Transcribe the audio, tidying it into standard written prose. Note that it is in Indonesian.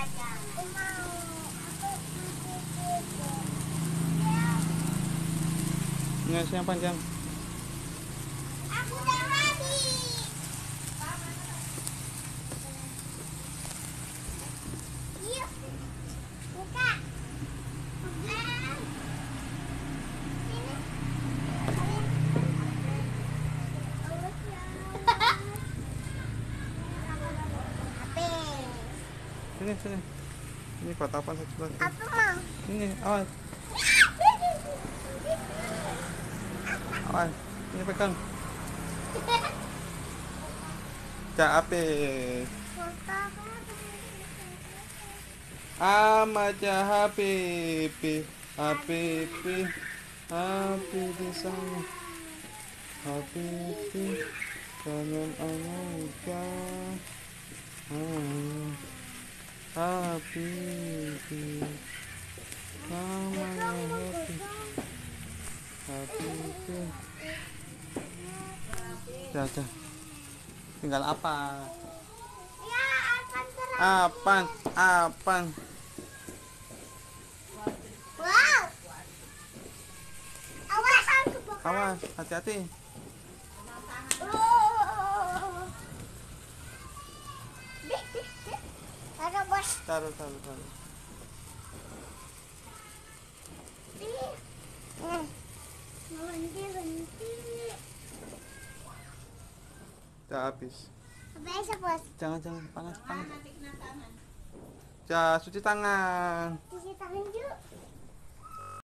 Aku mau. Nggak yang panjang. Aku udah habis. Yuk. Buka. Sini. Sini sini. Ini kotapan satu lagi. Apa mau? Ini awas. Awas. Ini pegang. Cak apis. Amaja habibi. Habibi. Habibi sayang. Habibi. Kangen Amaja. Habibi. Namanya Habibi. Habibi. Dah. Tinggal apa? Ya, akan terang. Apaan? Wow. Awas aku buka. Awas, hati-hati. Taruh bos. Taruh. Berhenti. Udah habis. Biasa bos. Jangan panas. Jangan cuci tangan. Cuci tangan dulu.